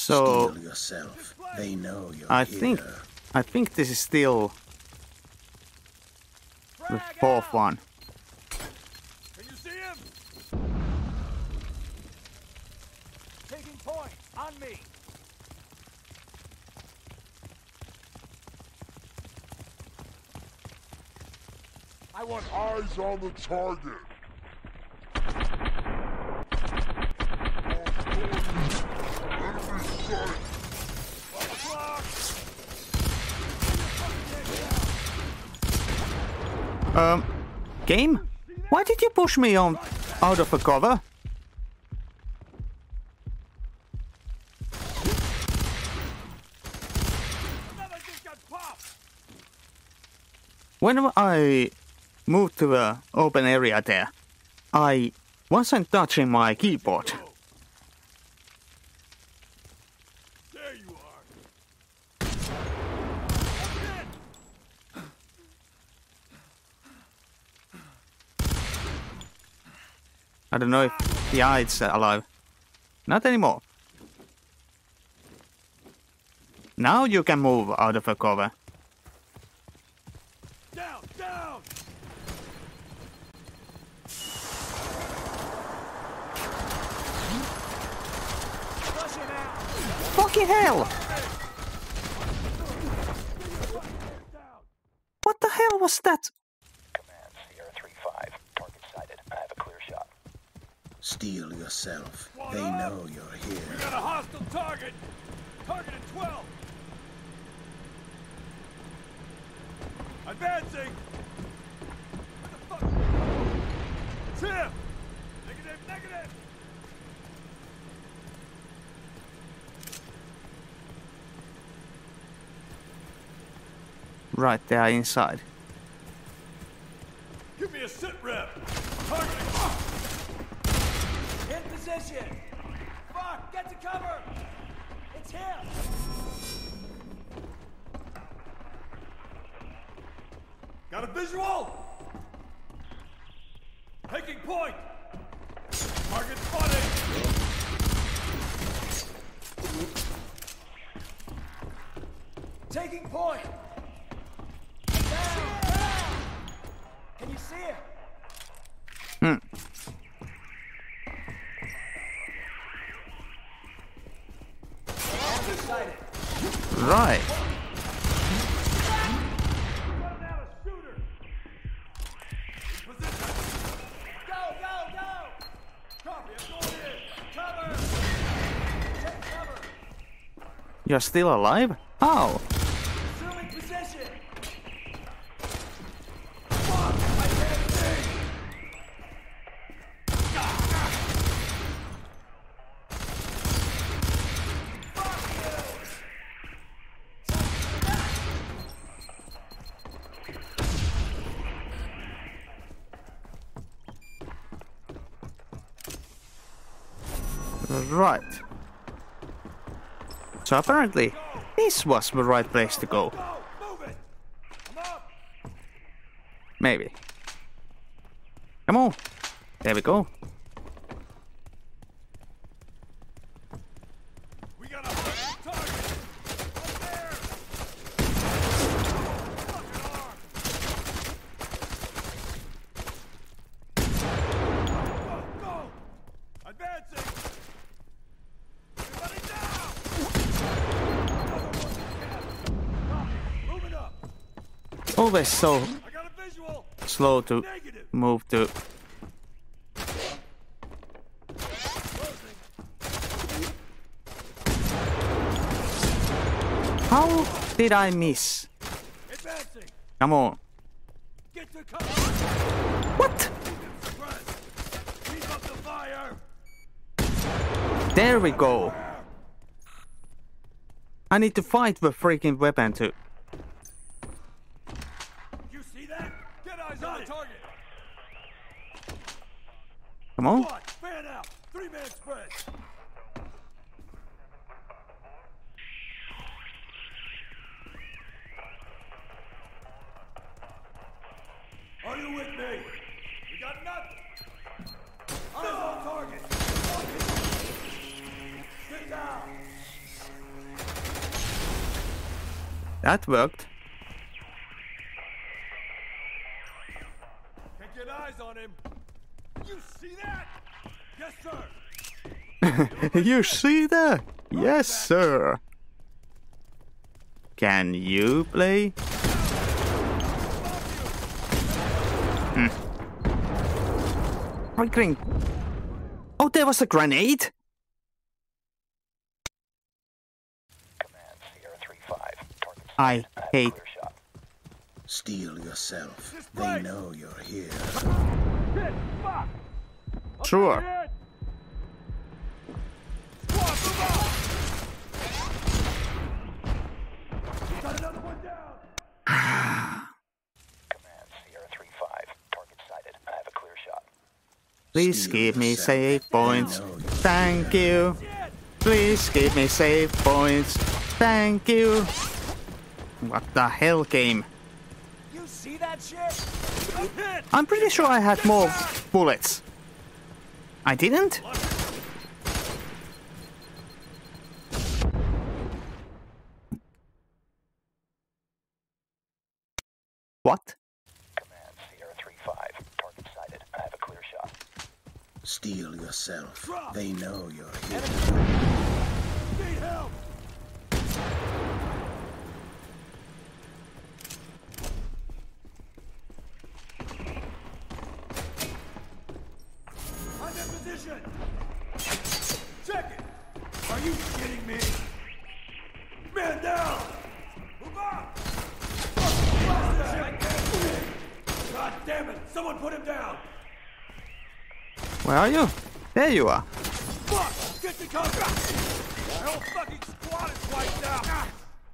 So Steel yourself. They know you're I here. think this is still the fourth one. Can you see him? Taking point on me. I want Eyes on the target. Game? Why did you push me on out of a cover? When I moved to the open area there, I wasn't touching my keyboard. There you are. I don't know if it's alive. Not anymore. Now you can move out of a cover. Down, down. Flushing out. Fucking hell! What the hell was that? Command Sierra 3-5. Target sighted. I have a clear shot. Steel yourself. They know you're We here. got a hostile target. Target at 12. Advancing. What the fuck? It's him. Negative, negative. Right there inside. Give me a sit rep. Targeting. In position. Fuck, get to cover. It's him. Got a visual. Taking point. Target spotted. Taking point. Down, down. Can you see it? Right. Running out of shooter. In position. Go, go, go. Copy, I'm going in. Cover. Take cover. You're still alive? How? Assuming position. Fuck, I can't see. Fuck you. Right. So apparently, this was the right place to go. Go, move it. I'm up. Maybe. Come on. There we go. We got a hostile target. Up there. Fucking arm. Go, go. Advancing. Everybody down. Moving up. Always so I got a visual. slow to Negative. move to. How did I miss? Advancing. Come on. Get to cover. What? Suppress. Keep up the fire. There we go. I need to fight the freaking weapon too. You see that? Get eyes on the target. Come on. Squad, fan out. 3-man spread. Are you with me? We got nothing. Eyes on target. Get down. That worked. Can't get eyes on him. You see that? Yes, sir. You see that? Yes, sir. Can you play? Triggering. Oh, there was a grenade? Command Sierra 3-5. Target I sighted. hate. Clear shot. Steel yourself. They know you're here. Shit, fuck. Sure. Head. Squad, move out. We got another one down. Command Sierra 3-5. Target sighted. I have a clear shot. Please Steel give me yourself. save points. They know you're Thank you. Shit. Please give me save points. Thank you. What the hell, game? You see that shit? I'm hit. I'm pretty sure I had more bullets. I didn't? What? Command Sierra 3-5. Target sighted. I have a clear shot. Steel yourself. They know you're here. Need help. I'm in position. Check it. Are you kidding me? Man down. Move up. God damn it! Someone put him down. Where are you? There you are. Fuck! Get the cover. The whole fucking squad is wiped out.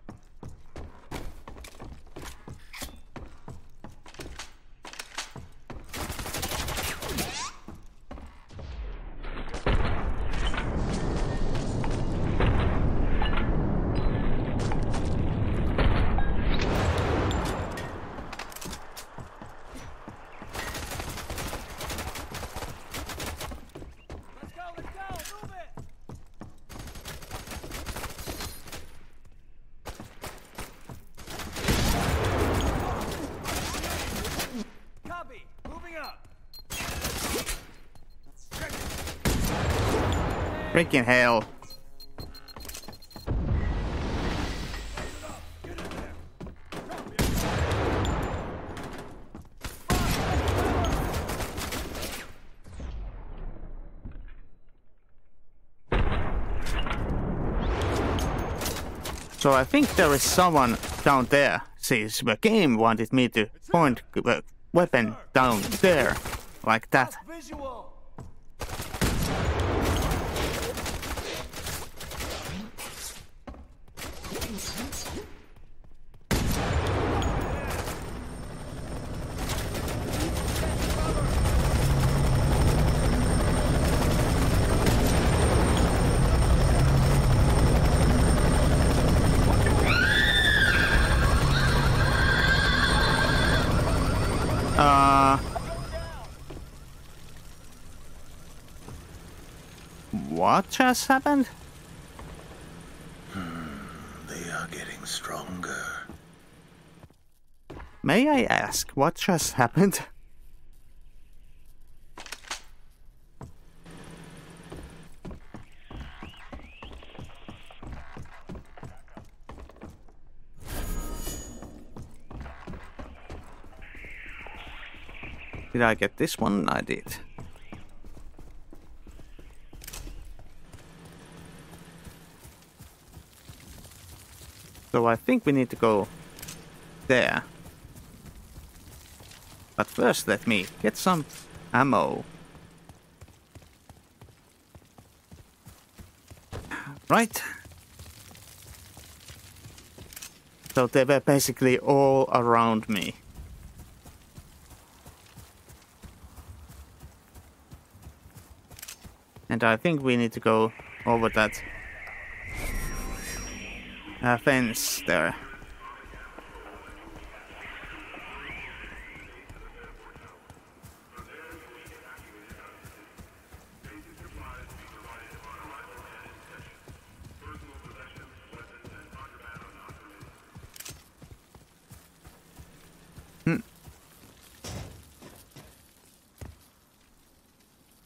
Let's go, move it! Copy, moving up. Freaking hell. Get in there. So I think there is someone down there. Since the game wanted me to point the weapon down there. Like that. Visual. What just happened? They are getting stronger. May I ask what just happened? Did I get this one? I did. So I think we need to go there. But first let me get some ammo. Right. So they were basically all around me. And I think we need to go over that fence there.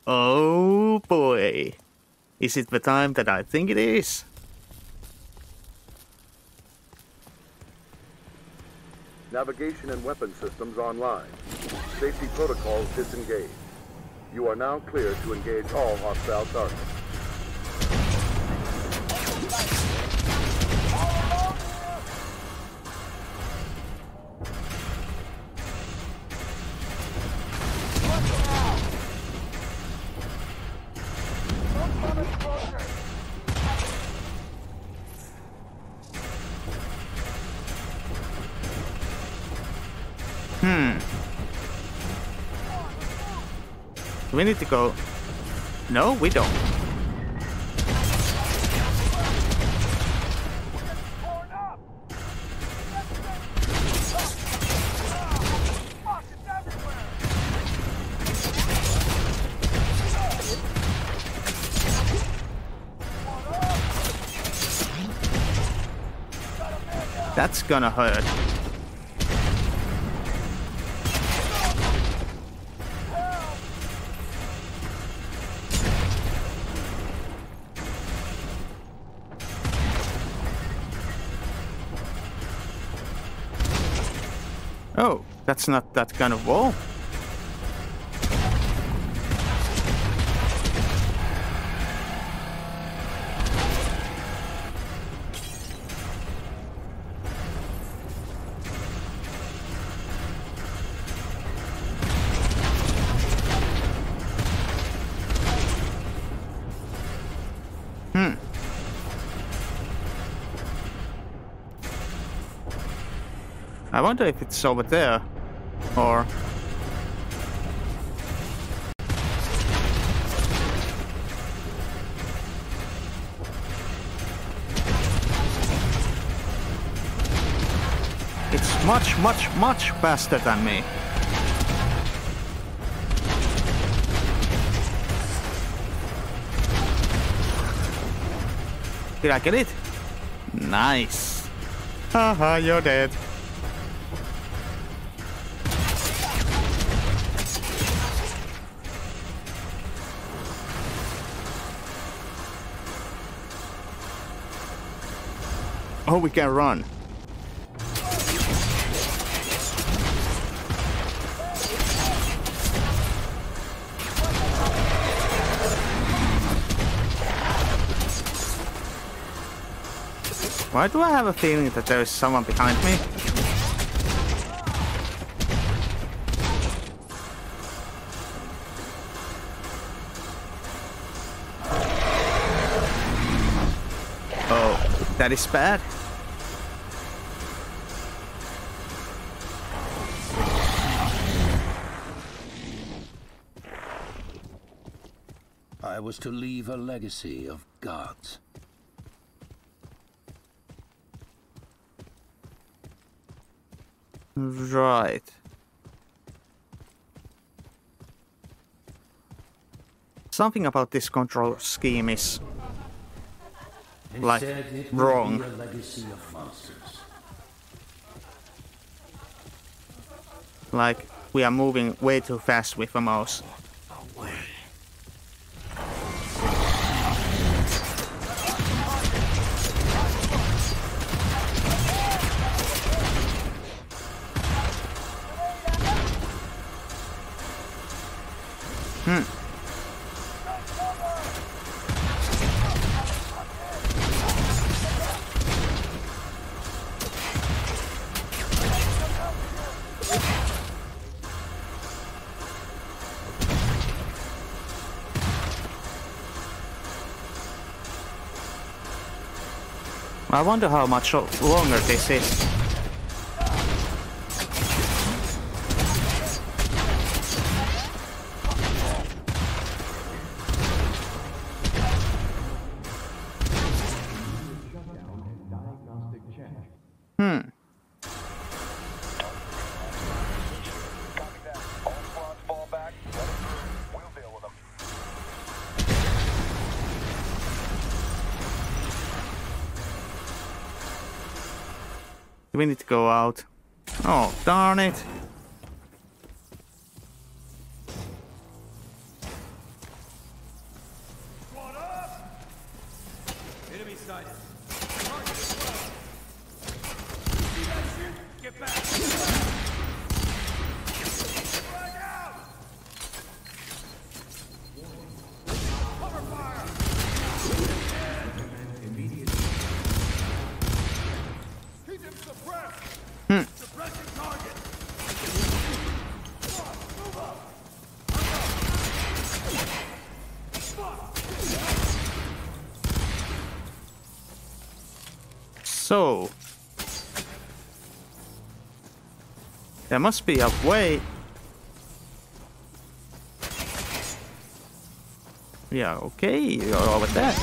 Oh boy. Is it the time that I think it is? Navigation and weapon systems online. Safety protocols disengaged. You are now cleared to engage all hostile targets. We need to go. No, we don't. That's gonna hurt. Oh, that's not that kind of wall. I wonder if it's over there, or... It's much, much, much faster than me. Did I get it? Nice. Haha, you're dead. Oh, we can run. Why do I have a feeling that there is someone behind me? Oh, that is bad. I was to leave a legacy of gods. Right. Something about this control scheme is like Instead, it wrong. will be a legacy of monsters. Like we are moving way too fast with the mouse. I wonder how much longer this is. We need to go out. Oh, darn it. So there must be a way. Yeah, okay, you're over there.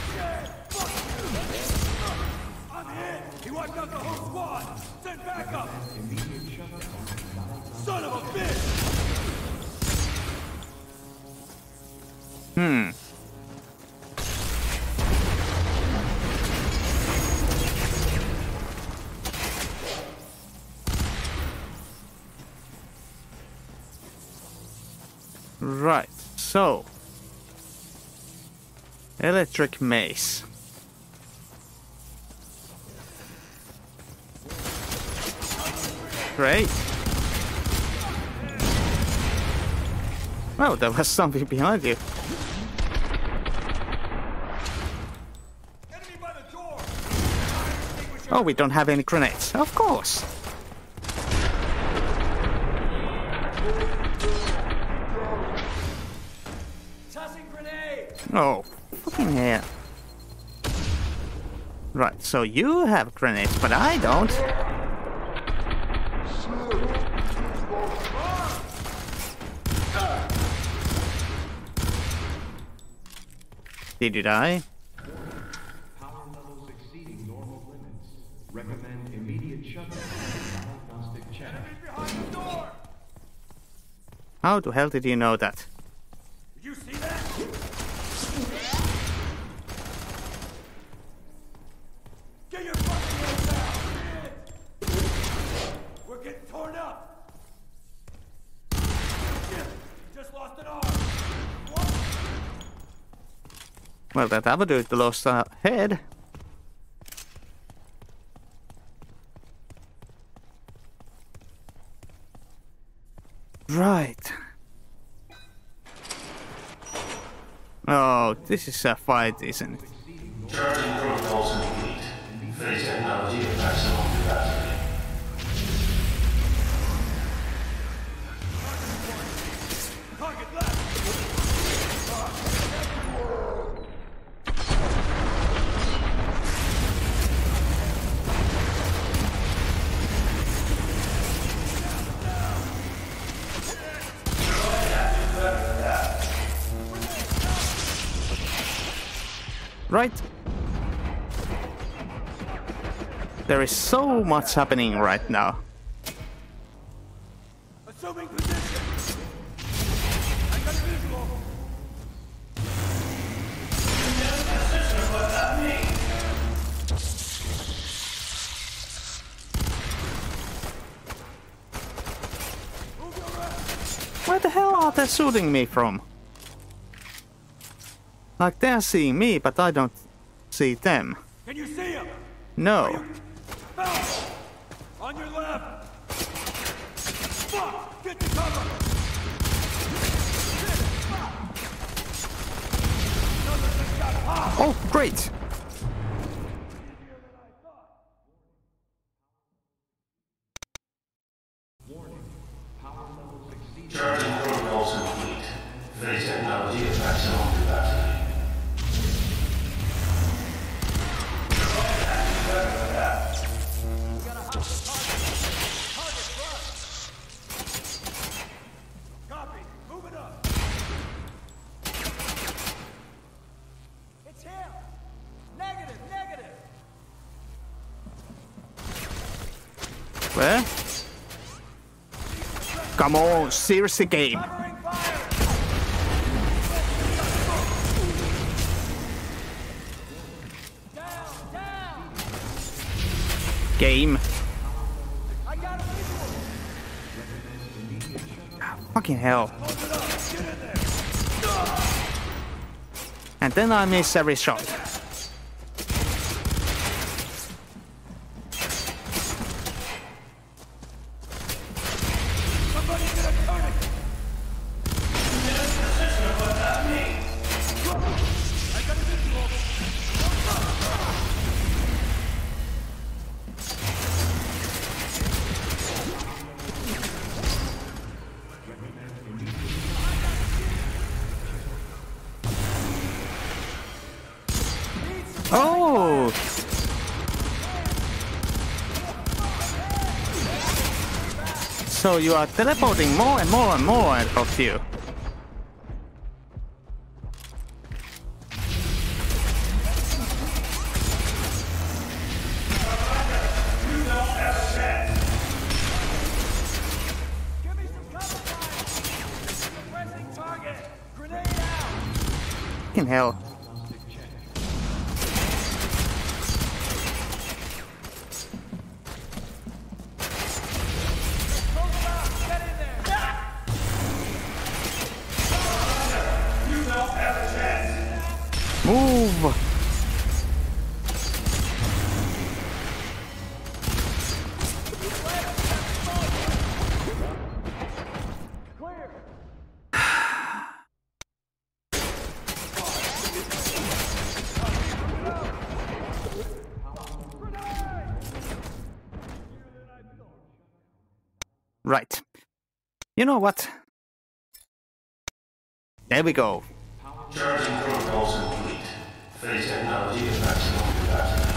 I'm hit! He wiped out the whole squad! Send backup! Son of a bitch! Right, so electric mace. Great. Oh, there was something behind you. Enemy by the door! Oh, we don't have any grenades. Of course. Tossing grenade! Oh, fucking hell. Right, so you have grenades, but I don't. Did you die? Power levels exceeding normal limits. Recommend immediate shutdown of diagnostic check. Behind the door! How the hell did you know that? Did you see that? Get your fucking hands down! We're getting torn up! Shit! Just lost an arm! What? Well, that other dude lost a head. Right. Oh, this is a fight, isn't it? Charging protocols complete. Phase technology at maximum capacity. Target left! Right? There is so much happening right now. Assuming position! I got a visual! Move your left! Where the hell are they shooting me from? Like they're seeing me, but I don't see them. Can you see him? No. Bounce! On your left! Fuck! Get to cover! Oh, great! Charging protocols complete. Phase technology at maximum capacity. Copy! Move it up! It's him! Negative! Negative! Where? Come on, seriously, game. Covering fire! Down! Down! Game. I got a visual! Fucking hell. Close it up! Get in there! And then I miss every shot. Somebody get a tourniquet! I got a visual! So you are teleporting more and more and more of you. Give me some cover fire! Suppressing target! Grenade out! Fucking hell. Close up! Get in there! Move! Clear! Right. You know what? There we go. Charging protocols complete. Phase technology at maximum capacity.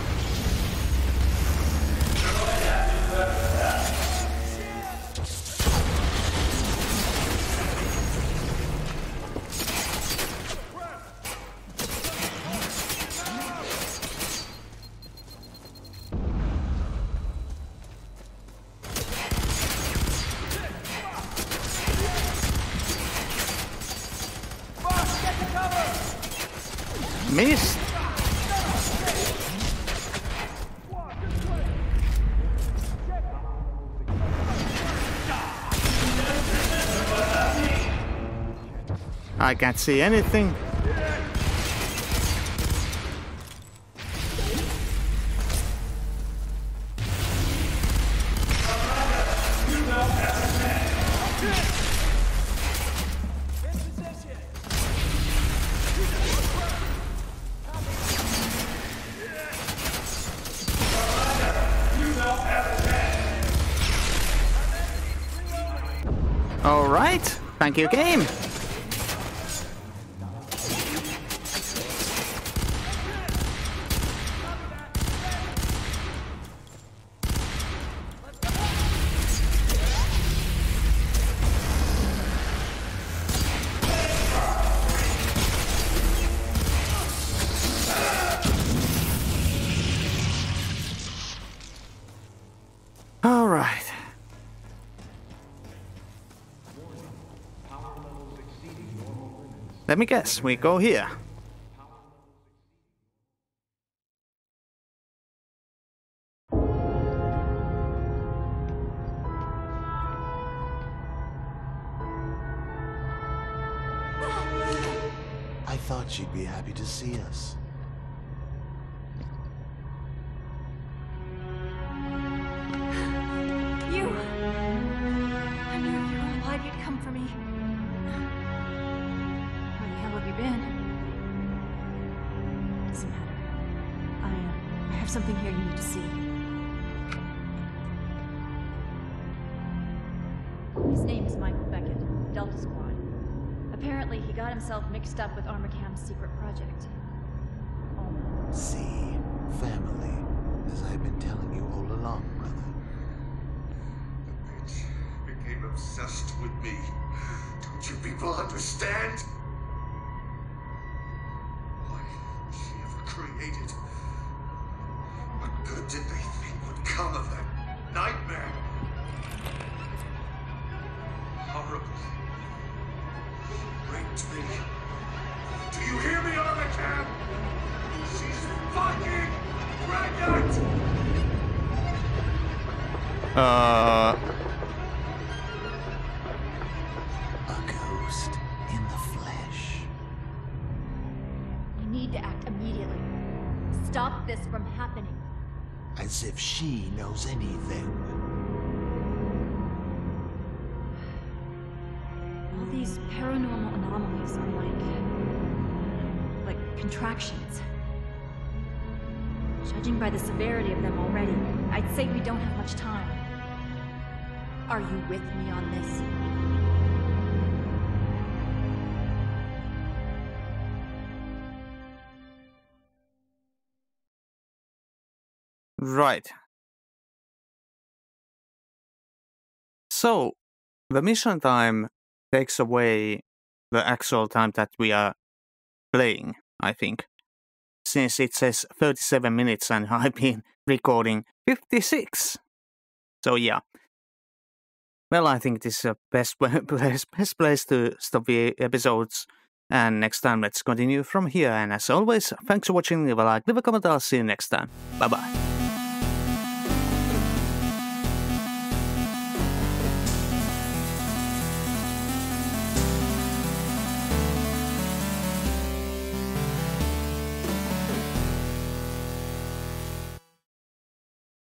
Boss, get the cover! Missed. I can't see anything. In position! All right. Thank you, game. All right. Let me guess. We go here. I thought you'd be happy to see us. You! I knew if you were alive, you'd come for me. Where the hell have you been? Doesn't matter. I have something here you need to see. His name is Michael Beckett, Delta Squad. Apparently, he got himself mixed up with Armacam's secret project. Alma. See, family, as I've been telling you all along, brother. The bitch became obsessed with me. Don't you people understand? Why was she ever created? What good did they think would come of that nightmare? Horrible. She raped me. Do you hear me, Armacam? She's fucking pregnant! A ghost in the flesh. You need to act immediately. Stop this from happening. As if she knows anything. All these paranormal anomalies are like contractions. Judging by the severity of them already, I'd say we don't have much time. Are you with me on this? Right. So, the mission time takes away the actual time that we are playing, I think. Since it says 37 minutes and I've been recording 56. So yeah. Well, I think this is the best place to stop the episodes. And next time, let's continue from here. And as always, thanks for watching. Leave a like, leave a comment. I'll see you next time. Bye-bye.